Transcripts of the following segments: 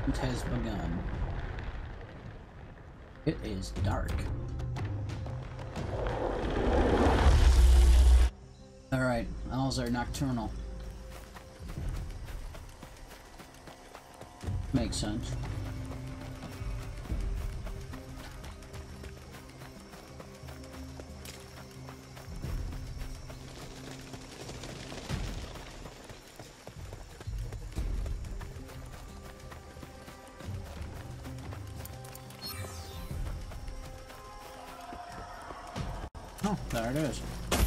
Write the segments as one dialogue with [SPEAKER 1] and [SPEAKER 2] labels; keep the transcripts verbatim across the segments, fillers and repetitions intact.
[SPEAKER 1] It has begun. It is dark. Alright, owls are nocturnal. Makes sense. Oh, there it is.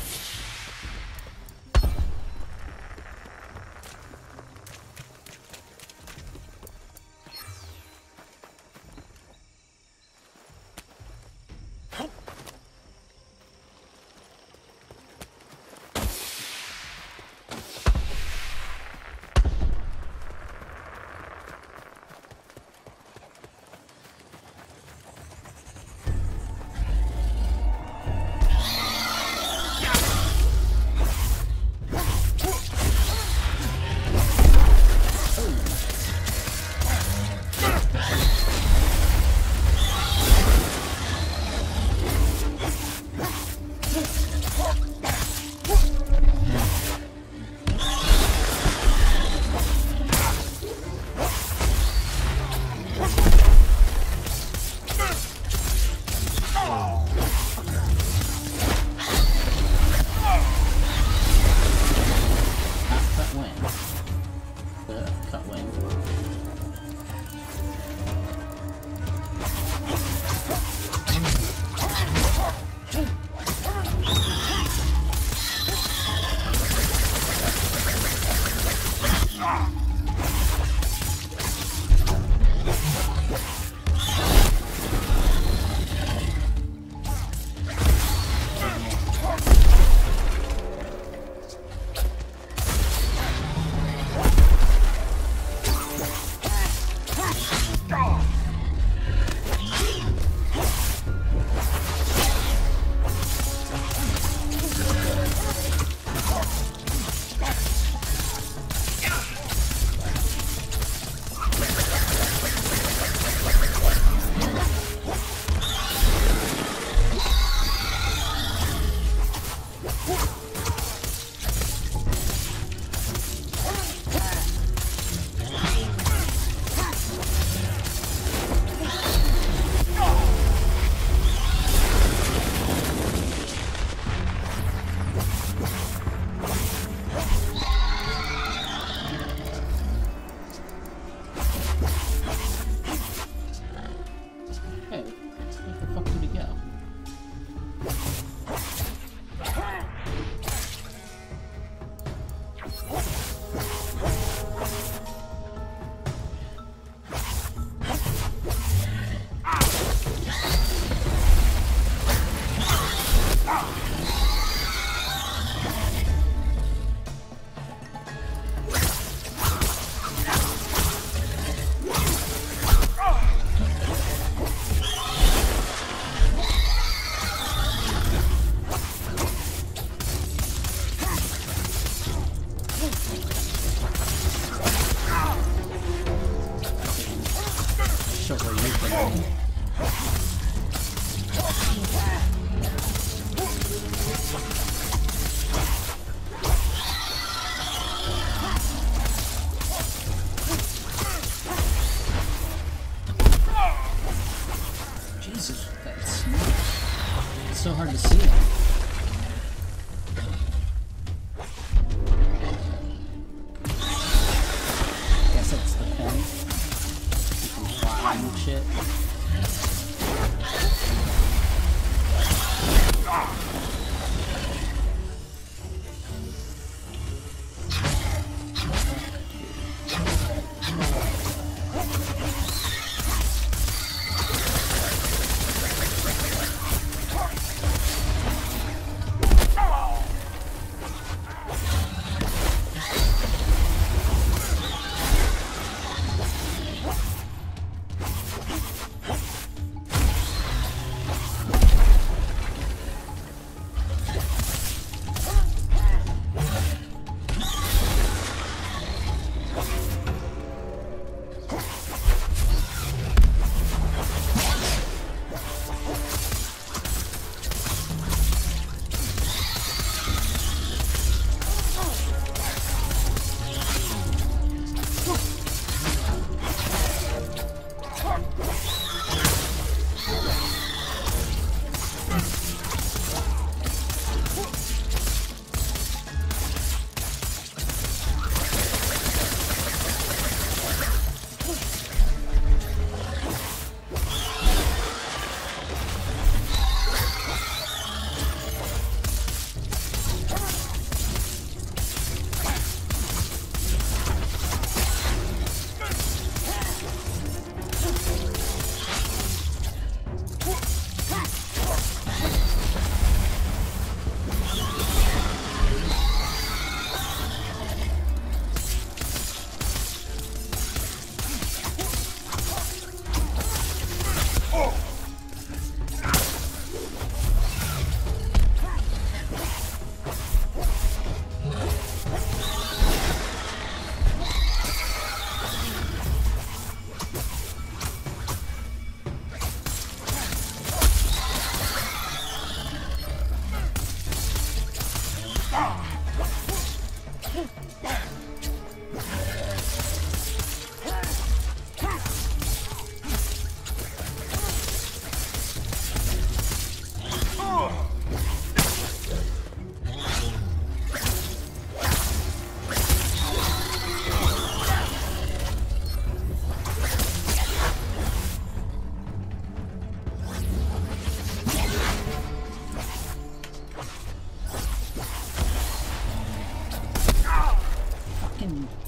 [SPEAKER 1] So hard to see it. Guess it's the pen. You can fly and shit.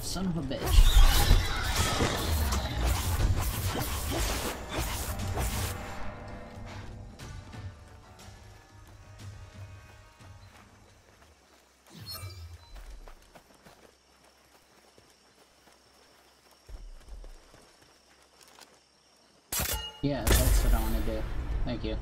[SPEAKER 1] Son of a bitch. Yeah, that's what I want to do. Thank you.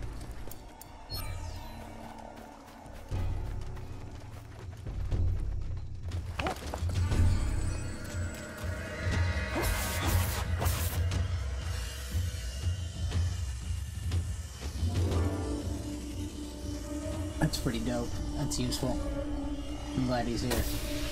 [SPEAKER 1] That's pretty dope. That's useful. I'm glad he's here.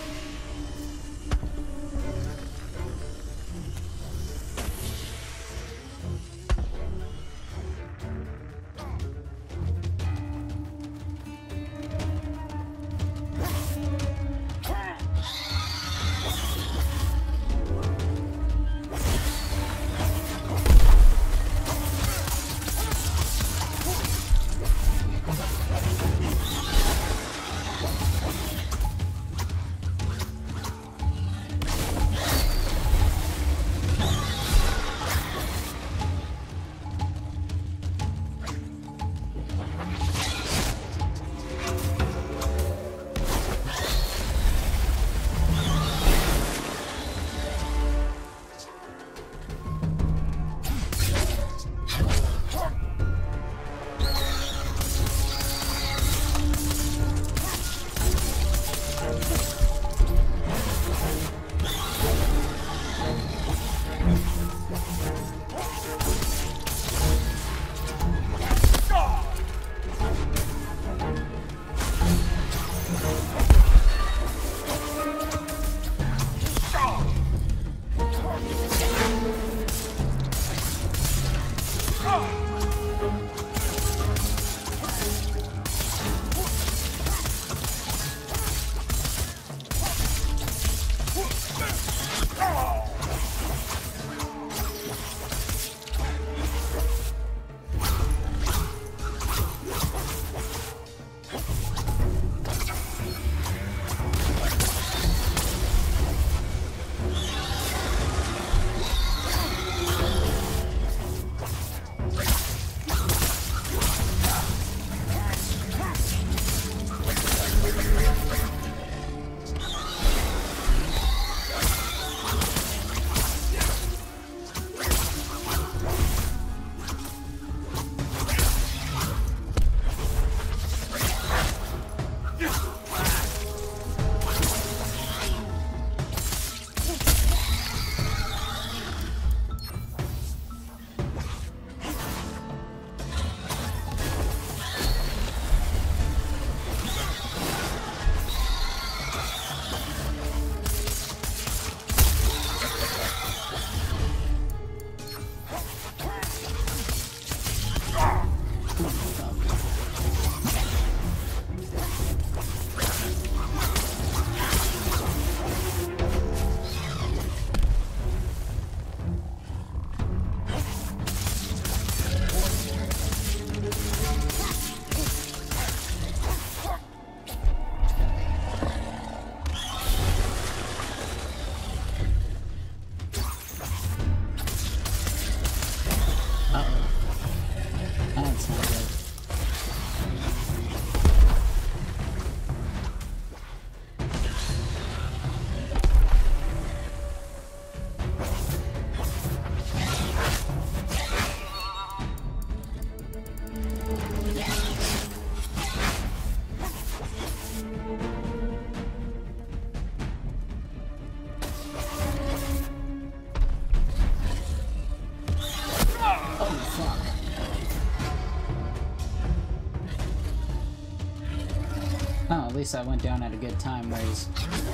[SPEAKER 1] Oh, at least I went down at a good time where he's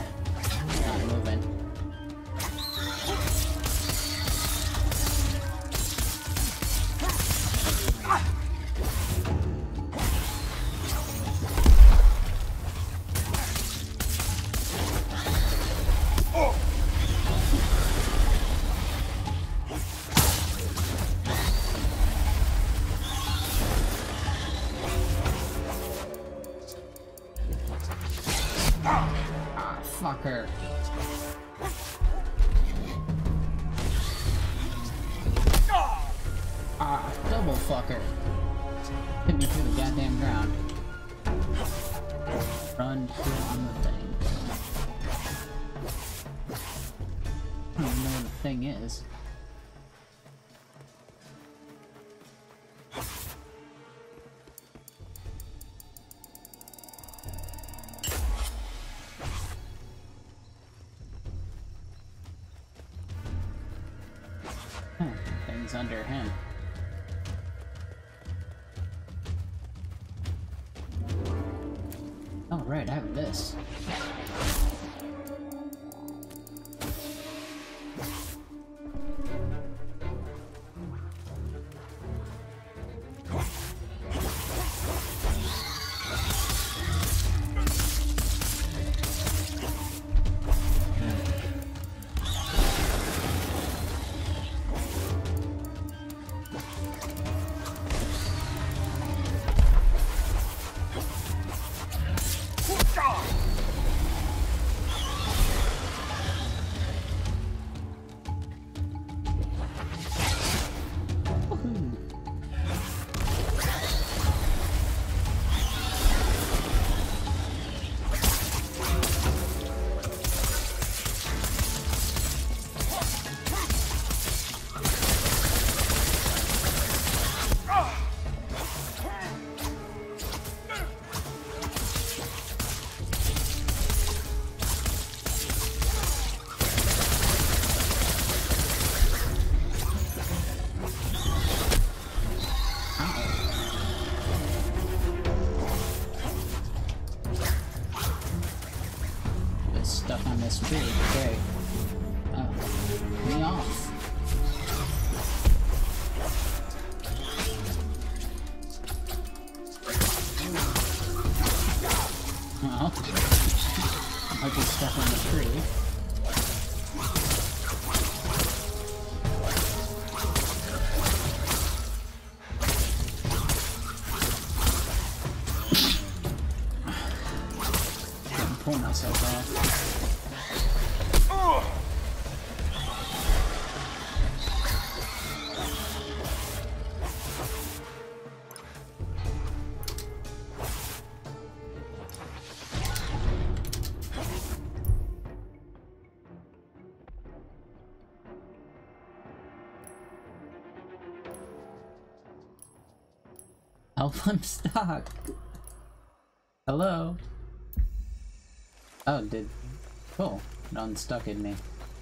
[SPEAKER 1] not moving. Fuck motherfucker! Hit me through the goddamn ground. Run, kill on the thing. I don't even know what the thing is. Huh, thing's under him. Oh, right, I have this. Stuck on this tree. Okay. Oh. Me off. Well, I'll get stuck on the tree. Can't pull myself off. Help, I'm stuck. Hello? Oh, did... Cool. It unstuck in me.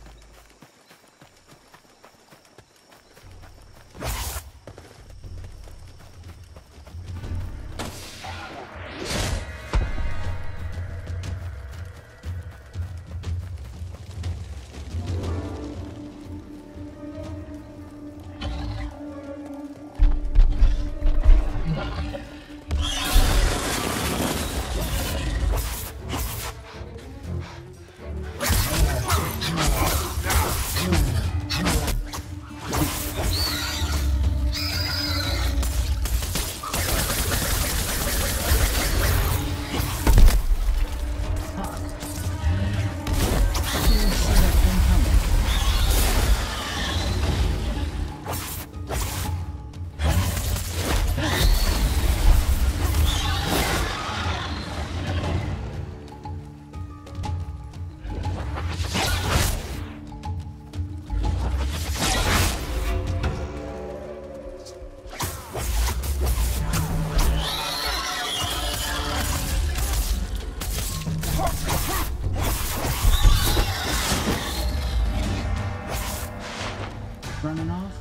[SPEAKER 1] Running off?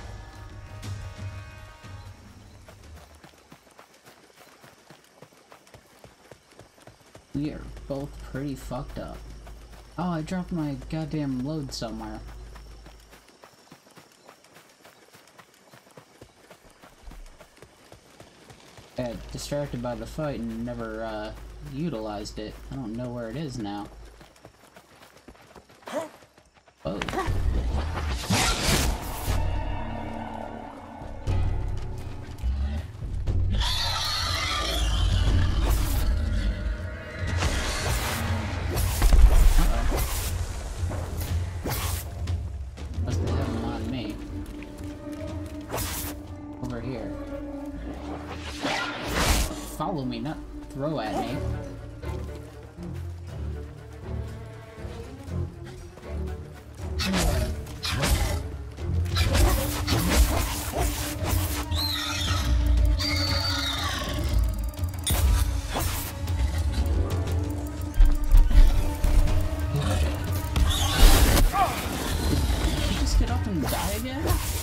[SPEAKER 1] We are both pretty fucked up. Oh, I dropped my goddamn load somewhere. Got distracted by the fight and never uh, utilized it. I don't know where it is now. Oh. Must have him on me. Over here. follow me, not throw at me. Just get up and die again?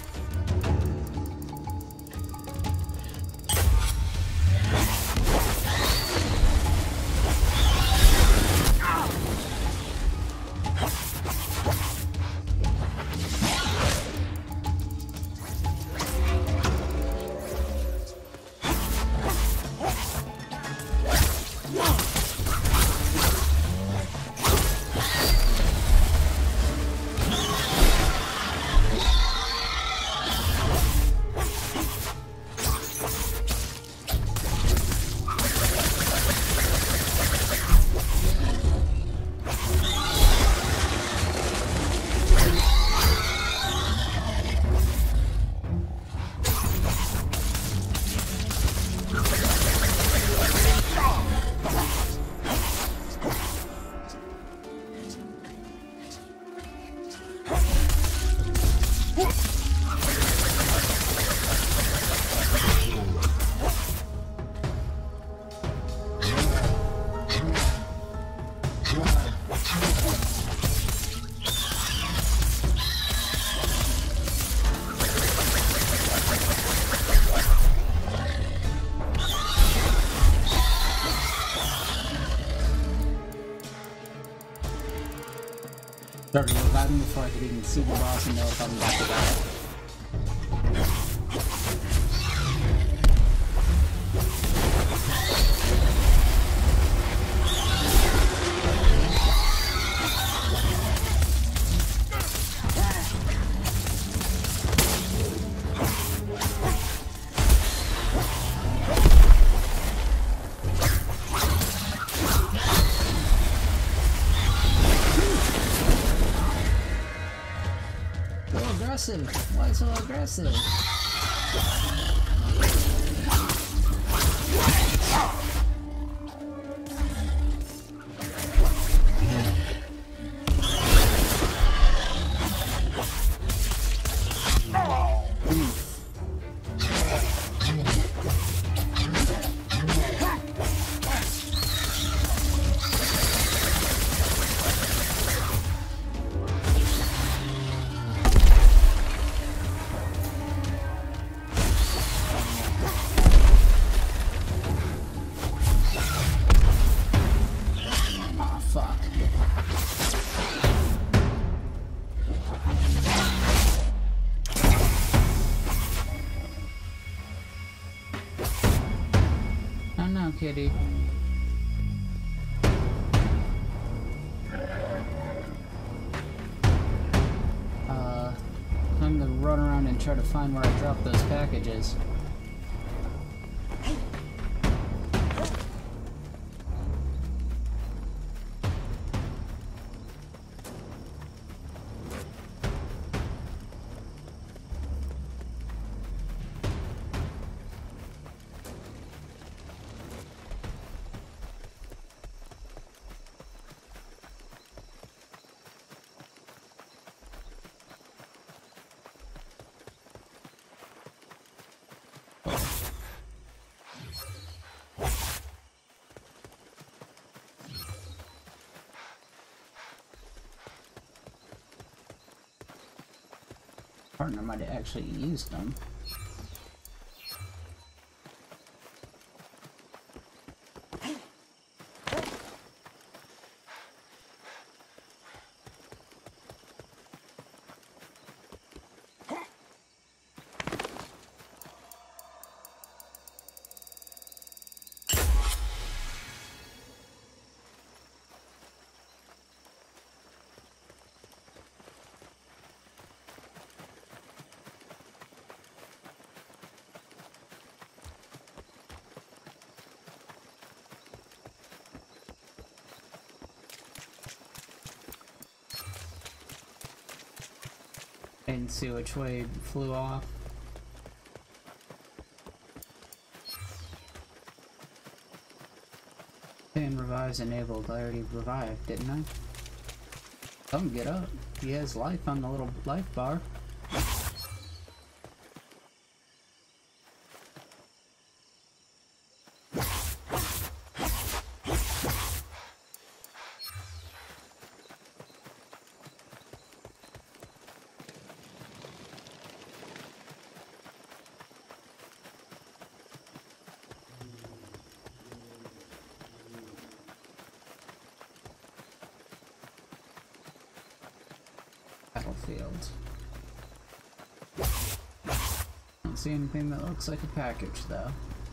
[SPEAKER 1] Started reviving before I could even see the boss and know if I'm about to die. Why so aggressive? Kitty. Uh, time to run around and try to find where I dropped those packages. Partner might have actually used them. And see which way it flew off. Supplies enabled. I already revived, didn't I? Come get up. He has life on the little life bar. Battlefield. Don't see anything that looks like a package though.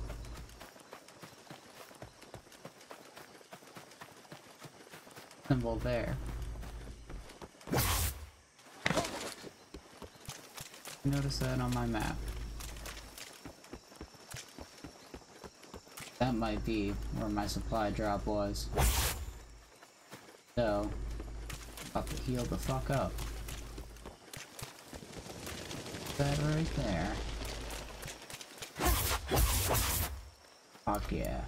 [SPEAKER 1] Symbol there. Notice that on my map. That might be where my supply drop was. So, about to heal the fuck up. That right there. Fuck yeah.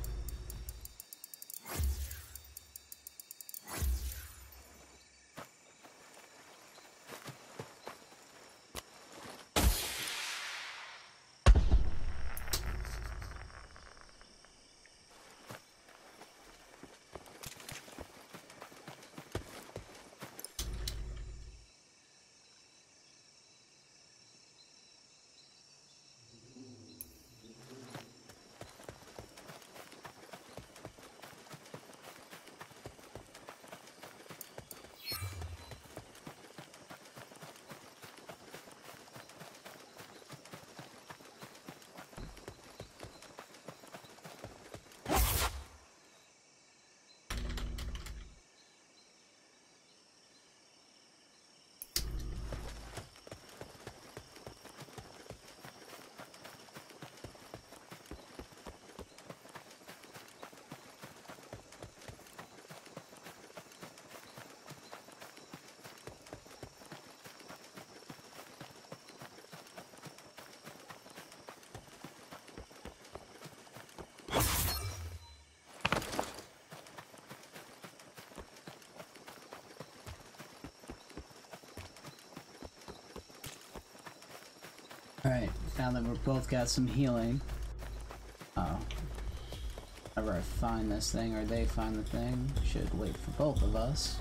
[SPEAKER 1] Alright, now that we've both got some healing. Oh. Whenever I find this thing or they find the thing, should wait for both of us.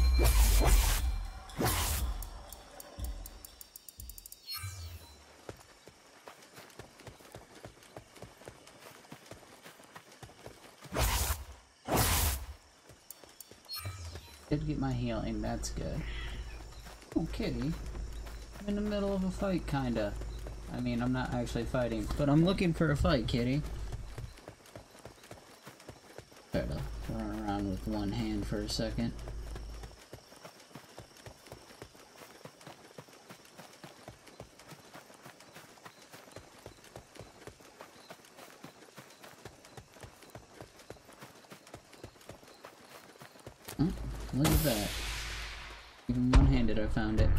[SPEAKER 1] Did get my healing, that's good. Oh, kitty. I'm in the middle of a fight, kinda. I mean, I'm not actually fighting, but I'm looking for a fight, kitty. Try to run around with one hand for a second. Oh, look at that. Even one-handed, I found it.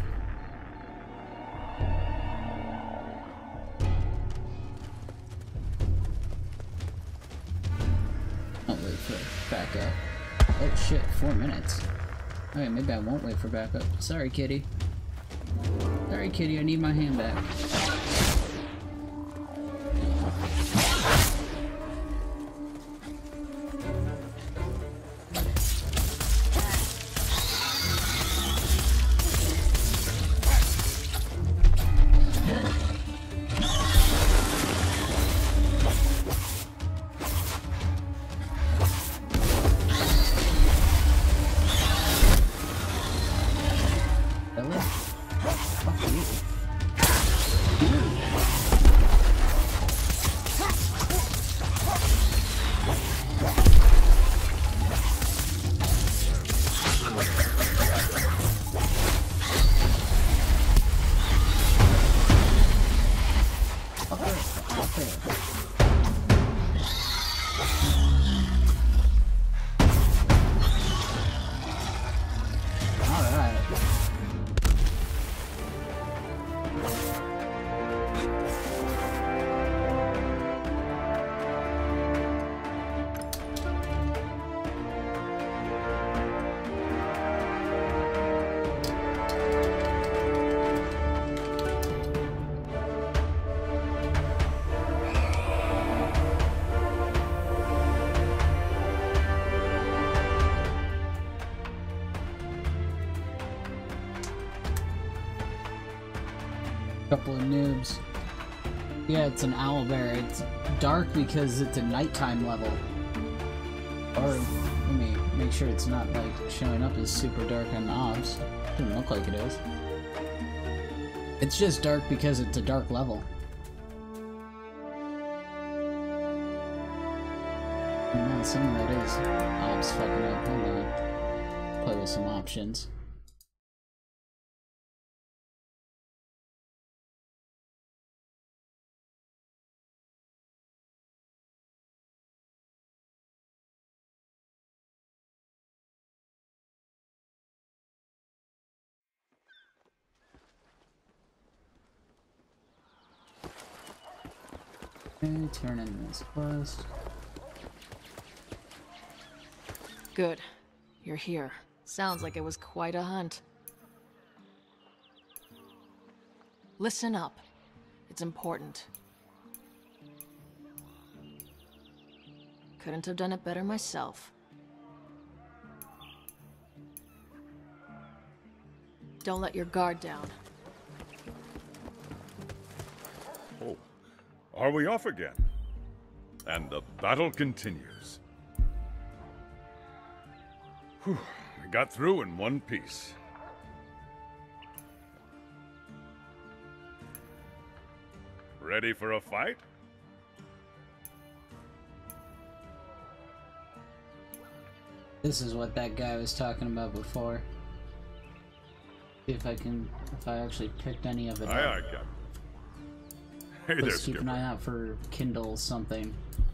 [SPEAKER 1] Backup. Oh shit, four minutes. Okay, maybe I won't wait for backup. Sorry, kitty. Sorry, kitty, I need my hand back. Couple of noobs. Yeah, it's an owlbear. It's dark because it's a nighttime level. Or, let me make sure it's not, like, showing up as super dark on obs. Doesn't look like it is. It's just dark because it's a dark level. And some of that is obs fucking up. Hold on. Play with some options. Okay, turn in this quest.
[SPEAKER 2] Good. You're here. Sounds like it was quite a hunt. Listen up. It's important. Couldn't have done it better myself. Don't let your guard down.
[SPEAKER 3] Oh, are we off again? And the battle continues. Whew, we got through in one piece. Ready for a fight?
[SPEAKER 1] This is what that guy was talking about before. See if I can, if I actually picked any of it
[SPEAKER 3] Aye,
[SPEAKER 1] up.
[SPEAKER 3] aye, Captain. Hey there,
[SPEAKER 1] Please keep
[SPEAKER 3] Skipper.
[SPEAKER 1] an eye out for Kindle something.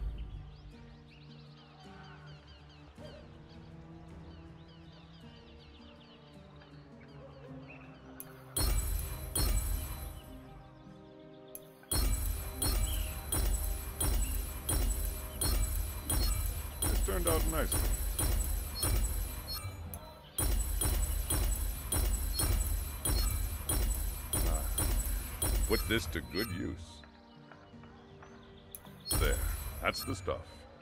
[SPEAKER 3] It turned out nicely. Ah, put this to good use. There, that's the stuff.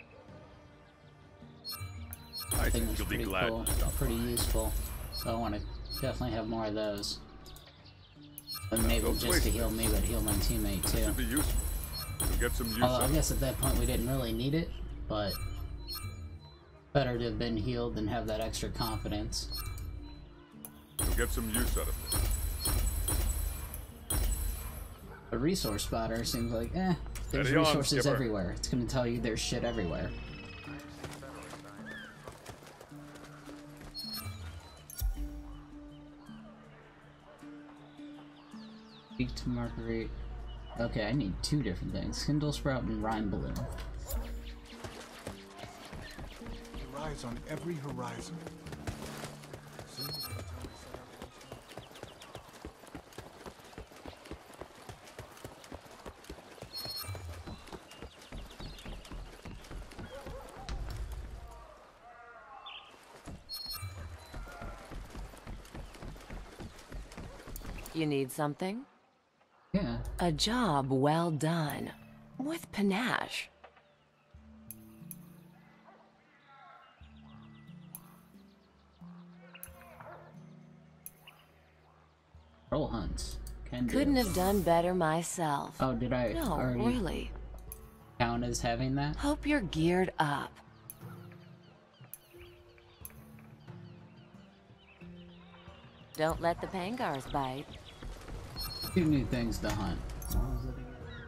[SPEAKER 3] I
[SPEAKER 1] I think
[SPEAKER 3] think
[SPEAKER 1] it's
[SPEAKER 3] you'll be
[SPEAKER 1] pretty
[SPEAKER 3] glad
[SPEAKER 1] cool,
[SPEAKER 3] to stop
[SPEAKER 1] pretty
[SPEAKER 3] by.
[SPEAKER 1] useful. So I want to definitely have more of those. But
[SPEAKER 3] Now,
[SPEAKER 1] maybe
[SPEAKER 3] don't
[SPEAKER 1] just
[SPEAKER 3] waste
[SPEAKER 1] to heal
[SPEAKER 3] this.
[SPEAKER 1] me, but heal my teammate too.
[SPEAKER 3] Should be useful. You'll get some use
[SPEAKER 1] Although
[SPEAKER 3] out
[SPEAKER 1] I
[SPEAKER 3] of
[SPEAKER 1] guess at that point we didn't really need it, but better to have been healed than have that extra confidence.
[SPEAKER 3] it. You'll get some use out of it.
[SPEAKER 1] A resource spotter seems like, eh, there's
[SPEAKER 3] Steady on,
[SPEAKER 1] resources
[SPEAKER 3] Skipper.
[SPEAKER 1] everywhere. It's gonna tell you there's shit everywhere. Speak to Marguerite. Okay, I need two different things. Kindle Sprout and Rhyme Balloon.
[SPEAKER 4] Rise on every horizon. Soon as the time is set up,
[SPEAKER 2] You need something?
[SPEAKER 1] Yeah.
[SPEAKER 2] A job well done. With panache.
[SPEAKER 1] Troll hunts. Can do.
[SPEAKER 2] Couldn't have done better myself.
[SPEAKER 1] Oh, did I
[SPEAKER 2] No,
[SPEAKER 1] already
[SPEAKER 2] really.
[SPEAKER 1] count as having that?
[SPEAKER 2] Hope you're geared up. Don't let the pangars bite.
[SPEAKER 1] Two new things to hunt. What was it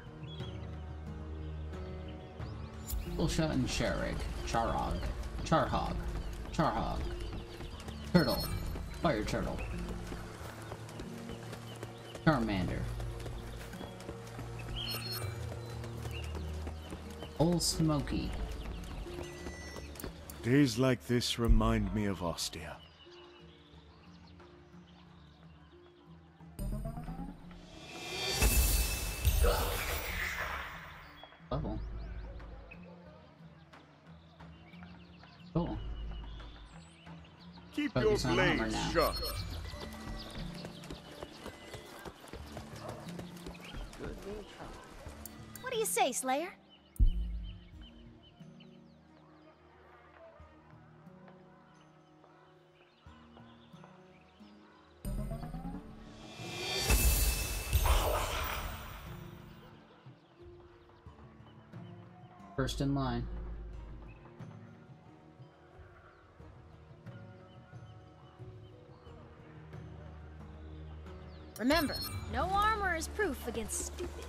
[SPEAKER 1] again? Bullshot and Sherrig. Charhog. Charhog. Charhog. Turtle. Fire turtle. Charmander. Old Smoky.
[SPEAKER 4] days like this remind me of Ostia.
[SPEAKER 1] Level. Cool.
[SPEAKER 3] Keep
[SPEAKER 1] Focus
[SPEAKER 3] your
[SPEAKER 1] on armor
[SPEAKER 3] blades
[SPEAKER 1] now.
[SPEAKER 3] sharp.
[SPEAKER 5] What do you say, Slayer?
[SPEAKER 1] First in line.
[SPEAKER 5] Remember, no armor is proof against stupid.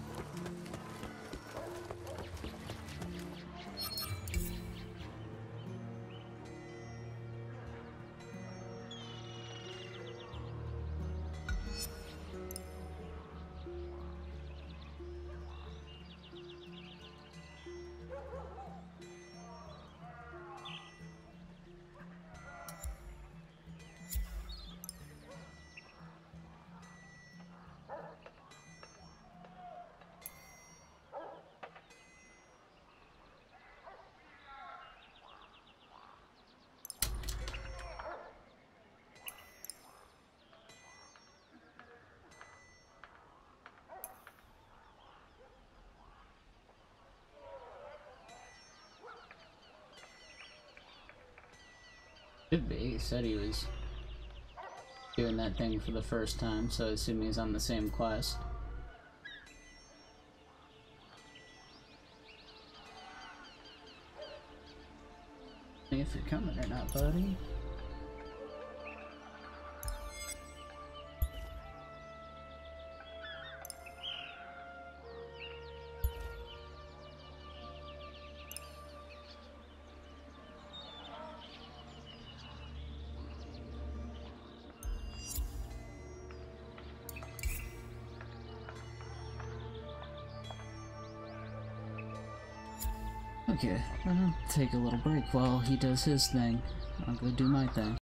[SPEAKER 1] Could be. He said he was doing that thing for the first time, so I assume he's on the same quest. See if you're coming or not, buddy. Okay, I'll take a little break while he does his thing. I'll go do my thing.